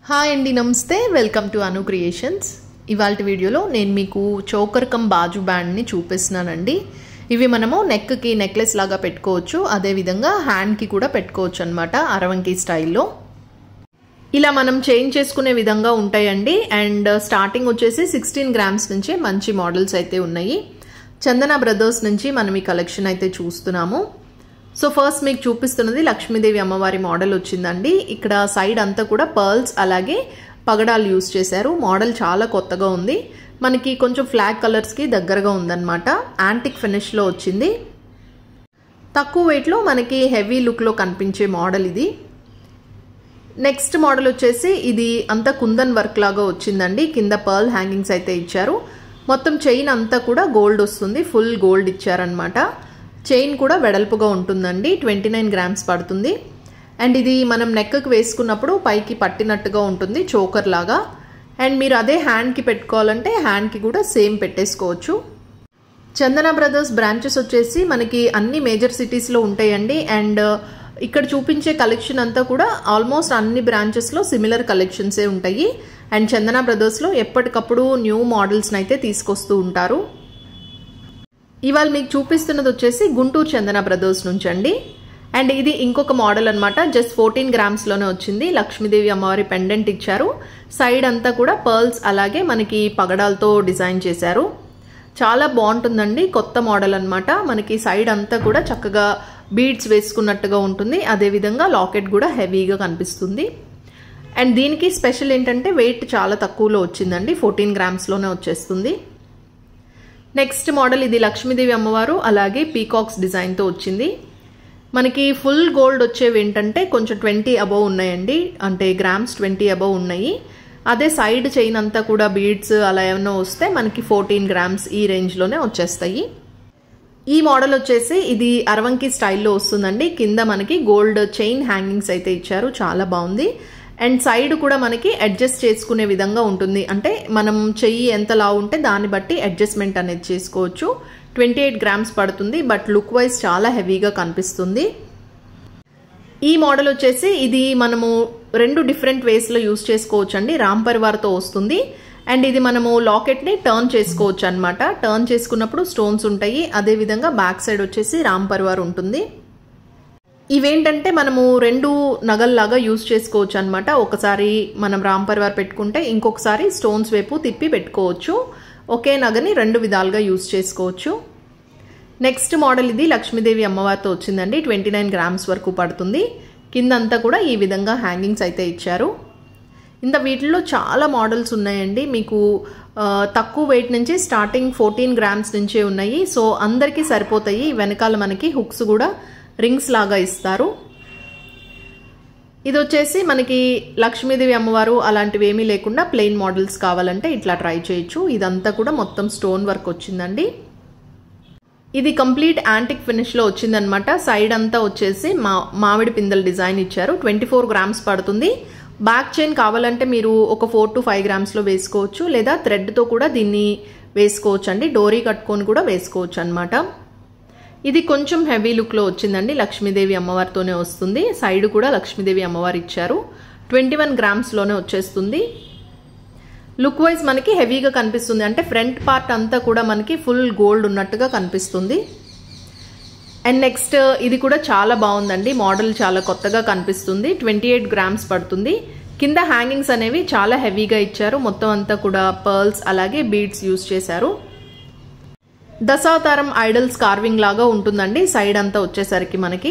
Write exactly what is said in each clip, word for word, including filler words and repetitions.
Hi అండి, నమస్తే. Welcome to Anu creations. ఇవాల్టి వీడియోలో నేను మీకు చోకర్ కమ్ బాజు బ్యాండ్ని చూపిస్తున్నానండి. ఇవి మనము నెక్కి నెక్లెస్ లాగా పెట్టుకోవచ్చు, అదేవిధంగా హ్యాండ్కి కూడా పెట్టుకోవచ్చు అనమాట, అరవంకి స్టైల్లో. ఇలా మనం చేంజ్ చేసుకునే విధంగా ఉంటాయండి. అండ్ స్టార్టింగ్ వచ్చేసి సిక్స్టీన్ గ్రామ్స్ నుంచే మంచి మోడల్స్ అయితే ఉన్నాయి. చందన బ్రదర్స్ నుంచి మనం ఈ కలెక్షన్ అయితే చూస్తున్నాము. సో ఫస్ట్ మీకు చూపిస్తున్నది లక్ష్మీదేవి అమ్మవారి మోడల్ వచ్చిందండి. ఇక్కడ సైడ్ అంతా కూడా పర్ల్స్ అలాగే పగడాలు యూజ్ చేశారు. మోడల్ చాలా కొత్తగా ఉంది. మనకి కొంచెం ఫ్లాగ్ కలర్స్కి దగ్గరగా ఉందన్నమాట. యాంటిక్ ఫినిష్లో వచ్చింది. తక్కువ వెయిట్లో మనకి హెవీ లుక్లో కనిపించే మోడల్ ఇది. నెక్స్ట్ మోడల్ వచ్చేసి ఇది అంతా కుందన్ వర్క్ లాగా వచ్చిందండి. కింద పర్ల్ హ్యాంగింగ్స్ అయితే ఇచ్చారు. మొత్తం చైన్ అంతా కూడా గోల్డ్ వస్తుంది, ఫుల్ గోల్డ్ ఇచ్చారనమాట. చైన్ కూడా వెడల్పుగా ఉంటుందండి, ట్వంటీ నైన్ గ్రామ్స్ పడుతుంది. అండ్ ఇది మనం నెక్కి వేసుకున్నప్పుడు పైకి పట్టినట్టుగా ఉంటుంది, చోకర్ లాగా. అండ్ మీరు అదే హ్యాండ్కి పెట్టుకోవాలంటే హ్యాండ్కి కూడా సేమ్ పెట్టేసుకోవచ్చు. చందన బ్రదర్స్ బ్రాంచెస్ వచ్చేసి మనకి అన్ని మేజర్ సిటీస్లో ఉంటాయండి. అండ్ ఇక్కడ చూపించే కలెక్షన్ అంతా కూడా ఆల్మోస్ట్ అన్ని బ్రాంచెస్లో సిమిలర్ కలెక్షన్సే ఉంటాయి. అండ్ చందన బ్రదర్స్లో ఎప్పటికప్పుడు న్యూ మోడల్స్ని అయితే తీసుకొస్తూ ఉంటారు. ఇవాళ మీకు చూపిస్తున్నది వచ్చేసి గుంటూరు చందన బ్రదర్స్ నుంచి అండి. అండ్ ఇది ఇంకొక మోడల్ అనమాట. జస్ట్ ఫోర్టీన్ గ్రామ్స్లోనే వచ్చింది. లక్ష్మీదేవి అమ్మవారి పెండెంట్ ఇచ్చారు. సైడ్ అంతా కూడా పర్ల్స్ అలాగే మనకి పగడాలతో డిజైన్ చేశారు. చాలా బాగుంటుందండి, కొత్త మోడల్ అనమాట. మనకి సైడ్ అంతా కూడా చక్కగా బీడ్స్ వేసుకున్నట్టుగా ఉంటుంది. అదేవిధంగా లాకెట్ కూడా హెవీగా కనిపిస్తుంది. అండ్ దీనికి స్పెషల్ ఏంటంటే వెయిట్ చాలా తక్కువలో వచ్చిందండి, ఫోర్టీన్ గ్రామ్స్లోనే వచ్చేస్తుంది. నెక్స్ట్ మోడల్ ఇది లక్ష్మీదేవి అమ్మవారు అలాగే పీకాక్స్ డిజైన్తో వచ్చింది. మనకి ఫుల్ గోల్డ్ వచ్చేవి ఏంటంటే కొంచెం ట్వంటీ అబవ్ ఉన్నాయండి, అంటే గ్రామ్స్ ట్వంటీ అబవ్ ఉన్నాయి. అదే సైడ్ చైన్ అంతా కూడా బీడ్స్ అలా ఏమైనా వస్తే మనకి ఫోర్టీన్ గ్రామ్స్ ఈ రేంజ్లోనే వచ్చేస్తాయి. ఈ మోడల్ వచ్చేసి ఇది అరవంకి స్టైల్లో వస్తుందండి. కింద మనకి గోల్డ్ చైన్ హ్యాంగింగ్స్ అయితే ఇచ్చారు, చాలా బాగుంది. అండ్ సైడ్ కూడా మనకి అడ్జస్ట్ చేసుకునే విధంగా ఉంటుంది, అంటే మనం చెయ్యి ఎంత లావు ఉంటే దాన్ని బట్టి అడ్జస్ట్మెంట్ అనేది చేసుకోవచ్చు. ట్వంటీ ఎయిట్ గ్రామ్స్ పడుతుంది, బట్ లుక్ వైజ్ చాలా హెవీగా కనిపిస్తుంది. ఈ మోడల్ వచ్చేసి ఇది మనము రెండు డిఫరెంట్ వేస్లో యూస్ చేసుకోవచ్చు అండి. రామ్ పరివార్తో వస్తుంది. అండ్ ఇది మనము లాకెట్ని టర్న్ చేసుకోవచ్చు అనమాట. టర్న్ చేసుకున్నప్పుడు స్టోన్స్ ఉంటాయి. అదేవిధంగా బ్యాక్ సైడ్ వచ్చేసి రామ్ పరివార్ ఉంటుంది. ఇవేంటంటే మనము రెండు నగల్లాగా యూజ్ చేసుకోవచ్చు అనమాట. ఒకసారి మనం రామ్ పరివార్ పెట్టుకుంటే ఇంకొకసారి స్టోన్స్ వైపు తిప్పి పెట్టుకోవచ్చు. ఒకే నగని రెండు విధాలుగా యూజ్ చేసుకోవచ్చు. నెక్స్ట్ మోడల్ ఇది లక్ష్మీదేవి అమ్మవారితో వచ్చిందండి. ట్వంటీ నైన్ గ్రామ్స్ వరకు పడుతుంది. కిందంతా కూడా ఈ విధంగా హ్యాంగింగ్స్ అయితే ఇచ్చారు. ఇంత వీటిల్లో చాలా మోడల్స్ ఉన్నాయండి. మీకు తక్కువ వెయిట్ నుంచి స్టార్టింగ్ ఫోర్టీన్ గ్రామ్స్ నుంచే ఉన్నాయి. సో అందరికీ సరిపోతాయి. వెనకాల మనకి హుక్స్ కూడా రింగ్స్ లాగా ఇస్తారు. ఇది వచ్చేసి మనకి లక్ష్మీదేవి అమ్మవారు అలాంటివి ఏమీ లేకుండా ప్లెయిన్ మోడల్స్ కావాలంటే ఇట్లా ట్రై చేయొచ్చు. ఇదంతా కూడా మొత్తం స్టోన్ వర్క్ వచ్చిందండి. ఇది కంప్లీట్ యాంటిక్ ఫినిష్లో వచ్చిందనమాట. సైడ్ అంతా వచ్చేసి మా మామిడి పిందెల డిజైన్ ఇచ్చారు. ట్వంటీ ఫోర్ గ్రామ్స్ పడుతుంది. బ్యాక్ చైన్ కావాలంటే మీరు ఒక ఫోర్ టు ఫైవ్ గ్రామ్స్లో వేసుకోవచ్చు, లేదా థ్రెడ్తో కూడా దీన్ని వేసుకోవచ్చు అండి. డోరీ కట్టుకొని కూడా వేసుకోవచ్చు అనమాట. ఇది కొంచెం హెవీ లుక్లో వచ్చిందండి. లక్ష్మీదేవి అమ్మవారితోనే వస్తుంది. సైడ్ కూడా లక్ష్మీదేవి అమ్మవారు ఇచ్చారు. ట్వంటీ వన్ గ్రామ్స్లోనే వచ్చేస్తుంది. లుక్ వైజ్ మనకి హెవీగా కనిపిస్తుంది, అంటే ఫ్రంట్ పార్ట్ అంతా కూడా మనకి ఫుల్ గోల్డ్ ఉన్నట్టుగా కనిపిస్తుంది. అండ్ నెక్స్ట్ ఇది కూడా చాలా బాగుందండి. మోడల్ చాలా కొత్తగా కనిపిస్తుంది. ట్వంటీ ఎయిట్ గ్రామ్స్ పడుతుంది. కింద హ్యాంగింగ్స్ అనేవి చాలా హెవీగా ఇచ్చారు. మొత్తం అంతా కూడా పర్ల్స్ అలాగే బీడ్స్ యూజ్ చేశారు. దశావతారం ఐడల్స్ కార్వింగ్ లాగా ఉంటుందండి సైడ్ అంతా వచ్చేసరికి మనకి.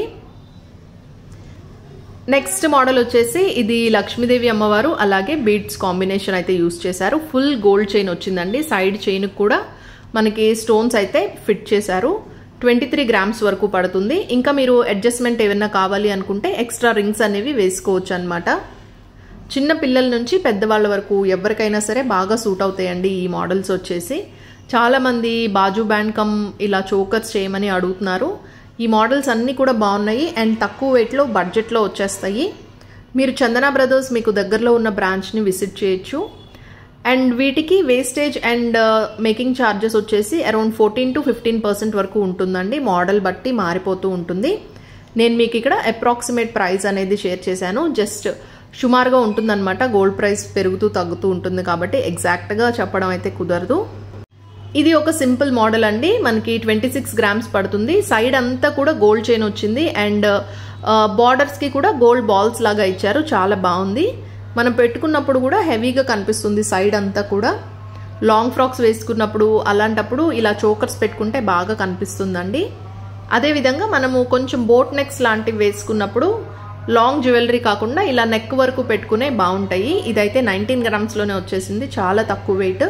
నెక్స్ట్ మోడల్ వచ్చేసి ఇది లక్ష్మీదేవి అమ్మవారు అలాగే బీడ్స్ కాంబినేషన్ అయితే యూజ్ చేశారు. ఫుల్ గోల్డ్ చైన్ వచ్చిందండి. సైడ్ చైన్ కూడా మనకి స్టోన్స్ అయితే ఫిట్ చేశారు. ట్వంటీ త్రీ గ్రామ్స్ వరకు పడుతుంది. ఇంకా మీరు అడ్జస్ట్మెంట్ ఏమైనా కావాలి అనుకుంటే ఎక్స్ట్రా రింగ్స్ అనేవి వేసుకోవచ్చు అనమాట. చిన్న పిల్లల నుంచి పెద్దవాళ్ళ వరకు ఎవరికైనా సరే బాగా సూట్ అవుతాయండి ఈ మోడల్స్ వచ్చేసి. చాలామంది బాజు బ్యాండ్ కమ్ ఇలా చోకర్స్ చేయమని అడుగుతున్నారు. ఈ మోడల్స్ అన్నీ కూడా బాగున్నాయి అండ్ తక్కువ వెయిట్లో బడ్జెట్లో వచ్చేస్తాయి. మీరు చందన బ్రదర్స్ మీకు దగ్గరలో ఉన్న బ్రాంచ్ని విజిట్ చేయొచ్చు. అండ్ వీటికి వేస్టేజ్ అండ్ మేకింగ్ ఛార్జెస్ వచ్చేసి around fourteen to fifteen percent వరకు ఉంటుందండి. మోడల్ బట్టి మారిపోతూ ఉంటుంది. నేను మీకు ఇక్కడ అప్రాక్సిమేట్ ప్రైస్ అనేది షేర్ చేశాను. జస్ట్ సుమారుగా ఉంటుందన్నమాట. గోల్డ్ ప్రైస్ పెరుగుతూ తగ్గుతూ ఉంటుంది కాబట్టి ఎగ్జాక్ట్గా చెప్పడం అయితే కుదరదు. ఇది ఒక సింపుల్ మోడల్ అండి. మనకి ట్వంటీ సిక్స్ గ్రామ్స్ పడుతుంది. సైడ్ అంతా కూడా గోల్డ్ చైన్ వచ్చింది అండ్ బార్డర్స్కి కూడా గోల్డ్ బాల్స్ లాగా ఇచ్చారు. చాలా బాగుంది. మనం పెట్టుకున్నప్పుడు కూడా హెవీగా కనిపిస్తుంది. సైడ్ అంతా కూడా లాంగ్ ఫ్రాక్స్ వేసుకున్నప్పుడు అలాంటప్పుడు ఇలా చోకర్స్ పెట్టుకుంటే బాగా కనిపిస్తుందండి. అదేవిధంగా మనము కొంచెం బోట్ నెక్స్ లాంటివి వేసుకున్నప్పుడు లాంగ్ జ్యువెలరీ కాకుండా ఇలా నెక్ వరకు పెట్టుకునే బాగుంటాయి. ఇదైతే నైన్టీన్ గ్రామ్స్లోనే వచ్చేసింది. చాలా తక్కువ వెయిట్.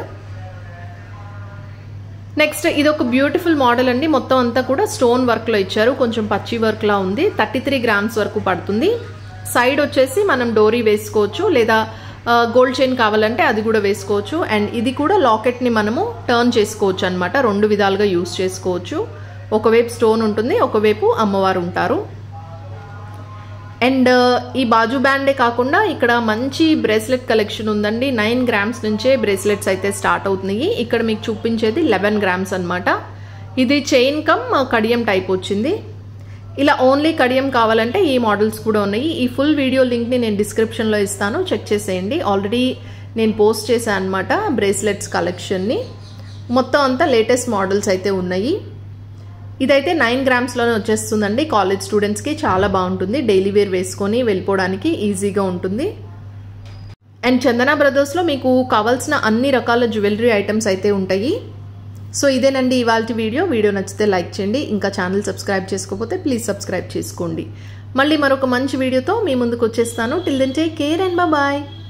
నెక్స్ట్ ఇది ఒక బ్యూటిఫుల్ మోడల్ అండి. మొత్తం అంతా కూడా స్టోన్ వర్క్లో ఇచ్చారు. కొంచెం పచ్చి వర్క్లా ఉంది. థర్టీ త్రీ గ్రామ్స్ వరకు పడుతుంది. సైడ్ వచ్చేసి మనం డోరీ వేసుకోవచ్చు లేదా గోల్డ్ చైన్ కావాలంటే అది కూడా వేసుకోవచ్చు. అండ్ ఇది కూడా లాకెట్ని మనము టర్న్ చేసుకోవచ్చు అనమాట. రెండు విధాలుగా యూస్ చేసుకోవచ్చు. ఒకవైపు స్టోన్ ఉంటుంది, ఒకవైపు అమ్మవారు ఉంటారు. అండ్ ఈ బాజు బ్యాండే కాకుండా ఇక్కడ మంచి బ్రేస్లెట్ కలెక్షన్ ఉందండి. నైన్ గ్రామ్స్ నుంచే బ్రేస్లెట్స్ అయితే స్టార్ట్ అవుతున్నాయి. ఇక్కడ మీకు చూపించేది లెవెన్ గ్రామ్స్ అనమాట. ఇది చైన్ కమ్ కడియం టైప్ వచ్చింది. ఇలా ఓన్లీ కడియం కావాలంటే ఈ మోడల్స్ కూడా ఉన్నాయి. ఈ ఫుల్ వీడియో లింక్ని నేను డిస్క్రిప్షన్లో ఇస్తాను, చెక్ చేసేయండి. ఆల్రెడీ నేను పోస్ట్ చేశాను అనమాట బ్రేస్లెట్స్ కలెక్షన్ని. మొత్తం అంతా లేటెస్ట్ మోడల్స్ అయితే ఉన్నాయి. ఇదైతే నైన్ గ్రామ్స్లోనే వచ్చేస్తుందండి. కాలేజ్ స్టూడెంట్స్కి చాలా బాగుంటుంది. డైలీ వేర్ వేసుకొని వెళ్ళిపోవడానికి ఈజీగా ఉంటుంది. అండ్ చందన బ్రదర్స్లో మీకు కావాల్సిన అన్ని రకాల జ్యువెలరీ ఐటమ్స్ అయితే ఉంటాయి. సో ఇదేనండి ఇవాల్టి వీడియో. వీడియో నచ్చితే లైక్ చేయండి. ఇంకా ఛానల్ సబ్స్క్రైబ్ చేసుకోకపోతే ప్లీజ్ సబ్స్క్రైబ్ చేసుకోండి. మళ్ళీ మరొక మంచి వీడియోతో మీ ముందుకు వచ్చేస్తాను. Till then take care and bye.